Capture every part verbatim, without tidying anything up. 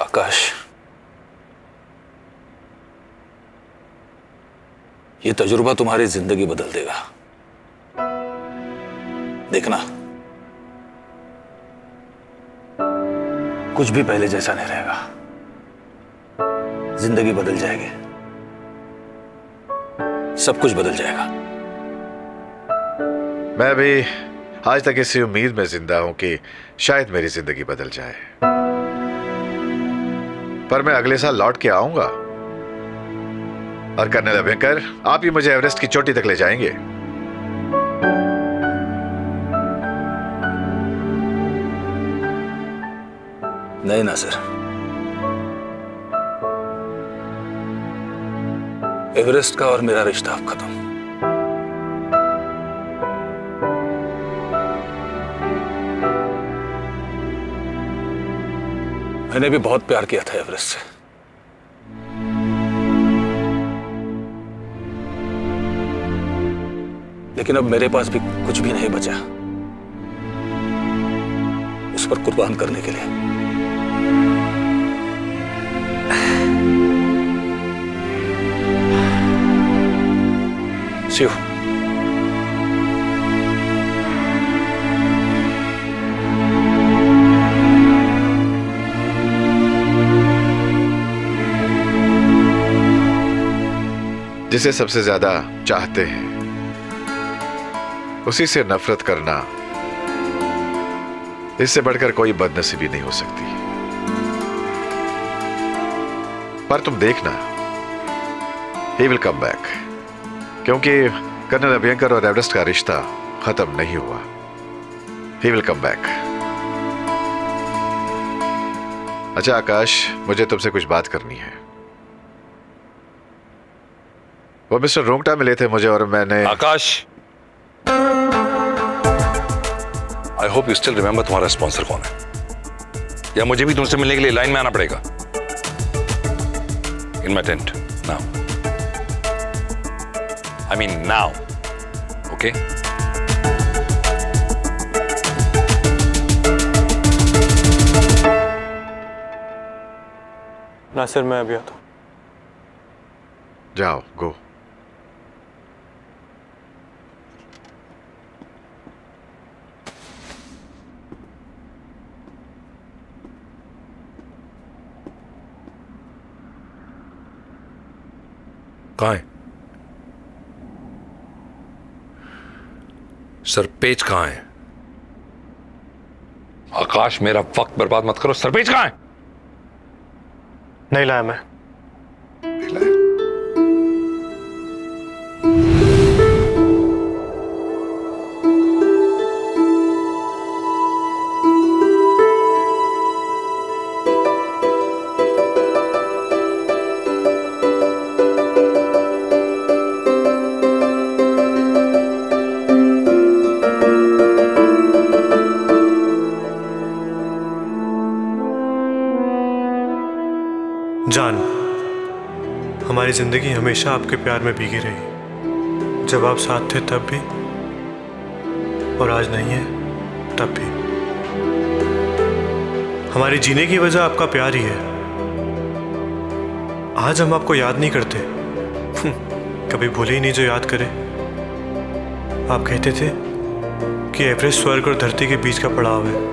आकाश, ये तजुर्बा तुम्हारी जिंदगी बदल देगा। देखना, कुछ भी पहले जैसा नहीं रहेगा, जिंदगी बदल जाएगी, सब कुछ बदल जाएगा। मैं भी आज तक इसी उम्मीद में जिंदा हूं कि शायद मेरी जिंदगी बदल जाए, पर मैं अगले साल लौट के आऊंगा और कर्नल अभ्यंकर, आप ही मुझे एवरेस्ट की चोटी तक ले जाएंगे। नहीं ना सर, एवरेस्ट का और मेरा रिश्ता अब खत्म। मैंने भी बहुत प्यार किया था एवरेस्ट से, लेकिन अब मेरे पास भी कुछ भी नहीं बचा उस पर कुर्बान करने के लिए। शिव, जिसे सबसे ज्यादा चाहते हैं उसी से नफरत करना, इससे बढ़कर कोई बदनसीबी नहीं हो सकती। पर तुम देखना, ही विल कम बैक, क्योंकि कर्नल अभ्यंकर और एवरेस्ट का रिश्ता खत्म नहीं हुआ। He will come back. अच्छा आकाश, मुझे तुमसे कुछ बात करनी है। वो मिस्टर रोंगटा मिले थे मुझे और मैंने। Akash, I hope you still remember तुम्हारा स्पॉन्सर कौन है, या मुझे भी तुमसे मिलने के लिए लाइन में आना पड़ेगा? In my tent now, I mean now, okay? ना सर, मैं अभी आता हूं। जाओ, गो। कहाँ है सरपेज? कहाँ है आकाश? मेरा वक्त बर्बाद मत करो। सरपेज कहाँ है? नहीं लाया मैं। नहीं लाया? जान, हमारी जिंदगी हमेशा आपके प्यार में भीगी रही। जब आप साथ थे तब भी, और आज नहीं है तब भी। हमारे जीने की वजह आपका प्यार ही है। आज हम आपको याद नहीं करते, कभी भूले ही नहीं जो याद करे। आप कहते थे कि एवरेस्ट स्वर्ग और धरती के बीच का पड़ाव है,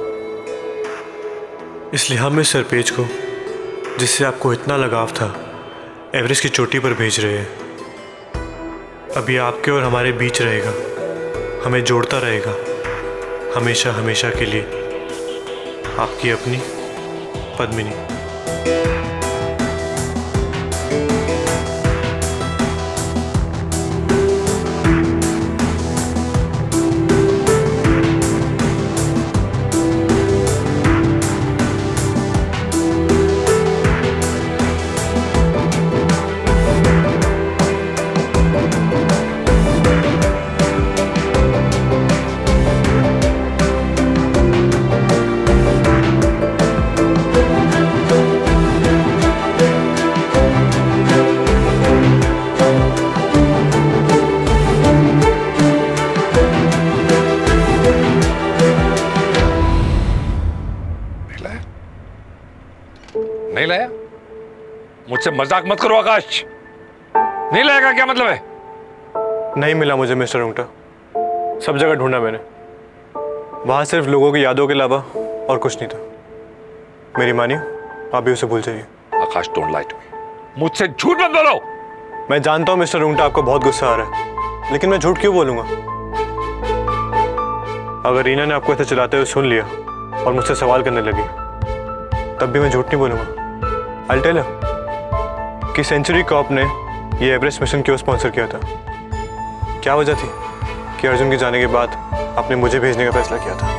इसलिए हम इस सरपेज को, जिससे आपको इतना लगाव था, एवरेस्ट की चोटी पर भेज रहे हैं। अभी आपके और हमारे बीच रहेगा, हमें जोड़ता रहेगा हमेशा हमेशा के लिए। आपकी अपनी पद्मिनी। मुझसे मजाक मत करो आकाश। नहीं लगेगा क्या मतलब है? नहीं मिला मुझे मिस्टर रुंगटा। सब जगह ढूंढा मैंने, वहां सिर्फ लोगों की यादों के अलावा और कुछ नहीं था। मेरी मानिए, आप भी उसे भूल जाइए। Akash, don't lie to me. मुझसे झूठ मत बोलो। मैं जानता हूं मिस्टर रुंगटा, आपको बहुत गुस्सा आ रहा है, लेकिन मैं झूठ क्यों बोलूंगा? अगर रीना ने आपको ऐसे चलाते हुए सुन लिया और मुझसे सवाल करने लगी, तब भी मैं झूठ नहीं बोलूंगा। I'll tell her कि सेंचुरी कॉर्प ने ये एवरेस्ट मिशन क्यों स्पॉन्सर किया था। क्या वजह थी कि अर्जुन के जाने के बाद आपने मुझे भेजने का फैसला किया था।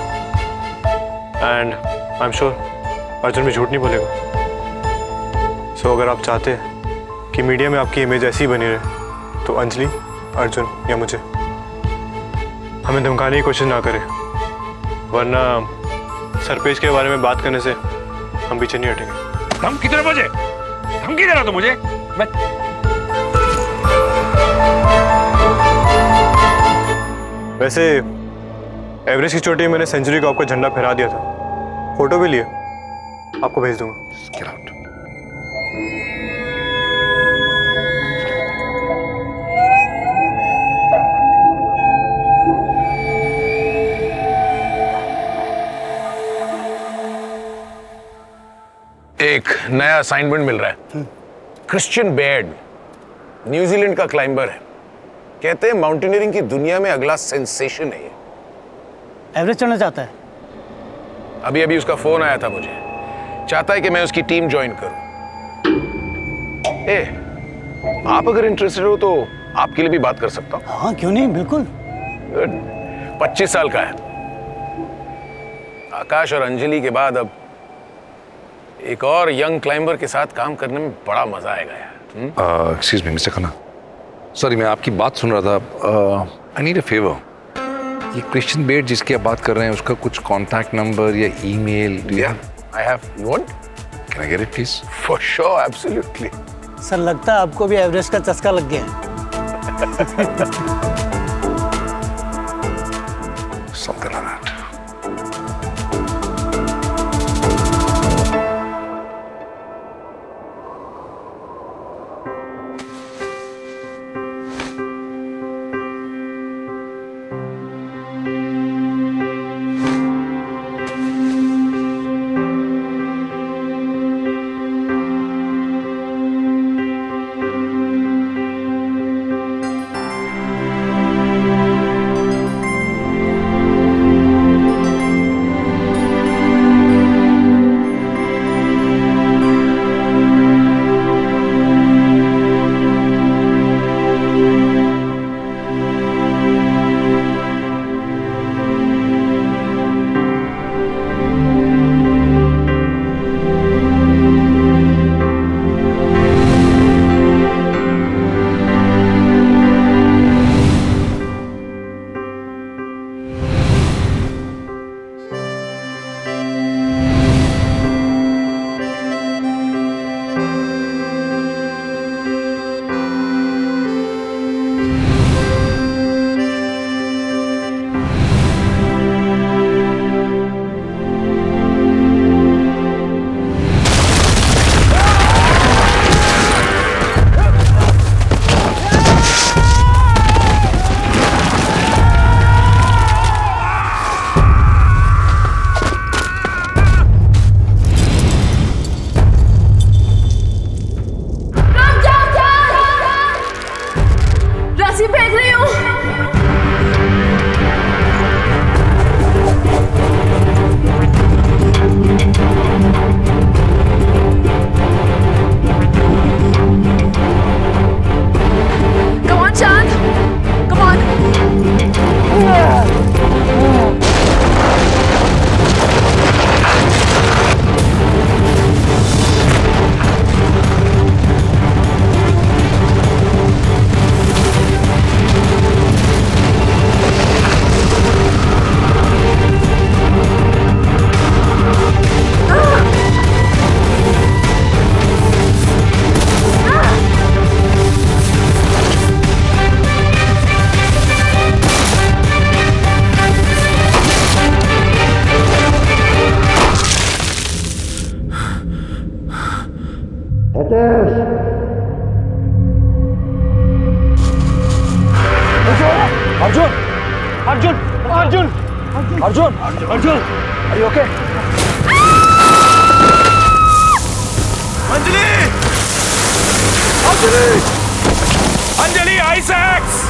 And I am sure Arjun भी झूठ नहीं बोलेगा। सो so, अगर आप चाहते हैं कि मीडिया में आपकी इमेज ऐसी ही बनी रहे, तो अंजलि, अर्जुन या मुझे हमें धमकाने की कोशिश ना करें, वरना सरपेज के बारे में बात करने से हम पीछे नहीं हटेंगे। हम कितने बजे धमकी दे रहा तो मुझे? मैं वैसे एवरेस्ट की चोटी में मैंने सेंचुरी कॉर्प का झंडा फहरा दिया था, फोटो भी लिए, आपको भेज दूंगा। Get out. एक नया असाइनमेंट मिल रहा है। क्रिश्चियन बेयर्ड न्यूजीलैंड का क्लाइंबर है। कहते हैं माउंटेनियरिंग की दुनिया में अगला सेंसेशन है ये। एवरेस्ट चढ़ना चाहता है। अभी अभी उसका फोन आया था मुझे, चाहता है कि मैं उसकी टीम ज्वाइन करूं। ए, आप अगर इंटरेस्टेड हो तो आपके लिए भी बात कर सकता हूं। हाँ क्यों नहीं, बिल्कुल। गुड। पच्चीस साल का है। आकाश और अंजलि के बाद अब एक और यंग क्लाइंबर के साथ काम करने में बड़ा मजा आएगा यार। Excuse me mister Khanna, sorry मैं आपकी बात सुन रहा था। I need a favour. ये क्रिश्चियन बेयर्ड जिसकी आप बात कर रहे हैं, उसका कुछ कॉन्टैक्ट नंबर या email? Yeah, I have. You want? Can I get it, please? For sure, absolutely. Sir लगता है आपको भी एवरेस्ट का चस्का लग गया है। Something like that. Arjun Arjun Arjun Arjun Arjun अरे ओके अंजलि अंजलि अंजलि आइसैक्स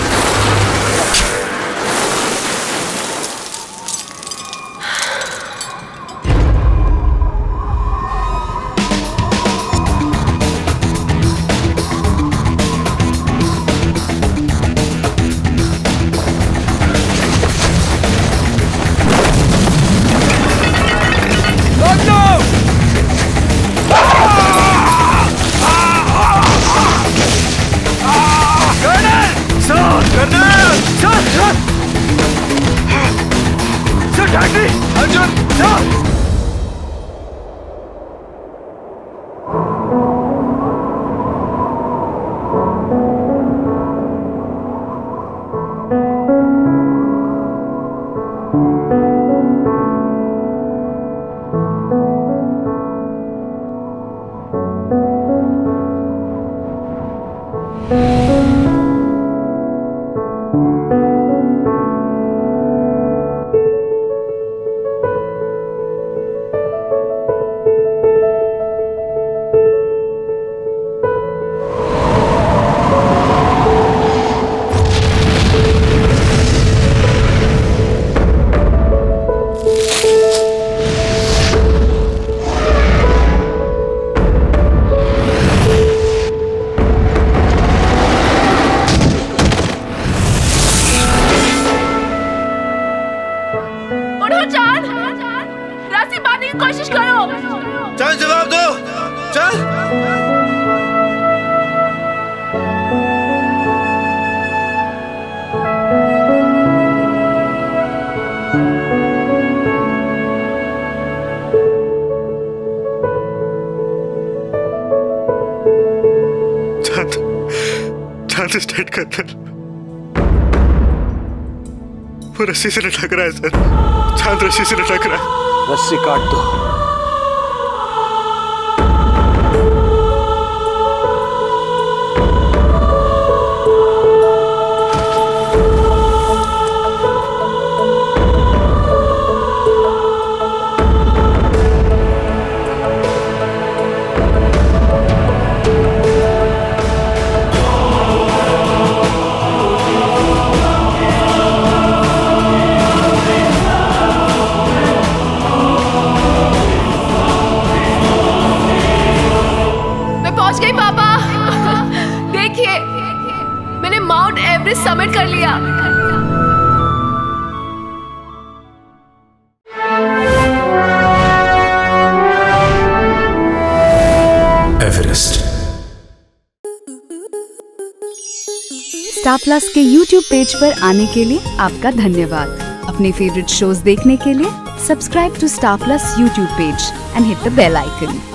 स्टेट कर वो रस्सी से लटक रहा है सर। चांद रस्सी से लटक रहा है। रस्सी काट दो। सबमिट कर लिया। एवरेस्ट। स्टार प्लस के यूट्यूब पेज पर आने के लिए आपका धन्यवाद। अपने फेवरेट शोज देखने के लिए subscribe to Star Plus YouTube page and hit the bell icon.